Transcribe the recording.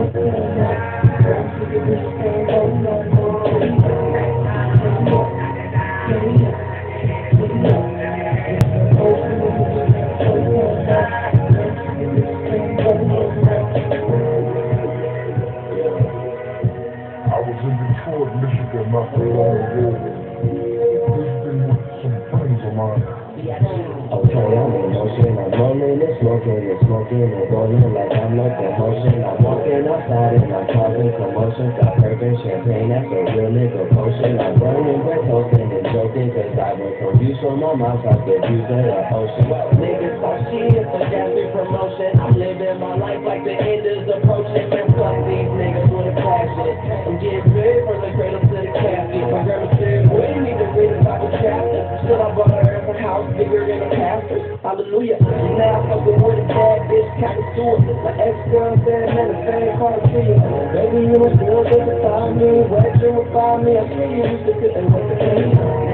in Detroit, Michigan, not so long ago, visiting with some friends of mine. Okay, I'm in motion, I'm rolling and smoking and rolling like I'm locomotion. I'm walking outside and I'm causing commotion. Got bourbon, champagne, that's a real nigga potion. I'm burning, we're toasting and joking, cause I went from views from my mouth out the views of the ocean. Niggas talk shit for gassy promotion. I'm living my life like the end is approaching. Man, fuck these niggas with a passion. I'm getting big from the cradle to the casket. My grandma said, we need to read the Bible chapter. Still I bought her a house bigger than a pastor. Hallelujah. Now I'm fucking with a bad bitch, kinda suit. My ex-girl said, man, the same car to you. Baby, you don't feel good to find me. Wet you will find me. I see you used to fit and wait to me.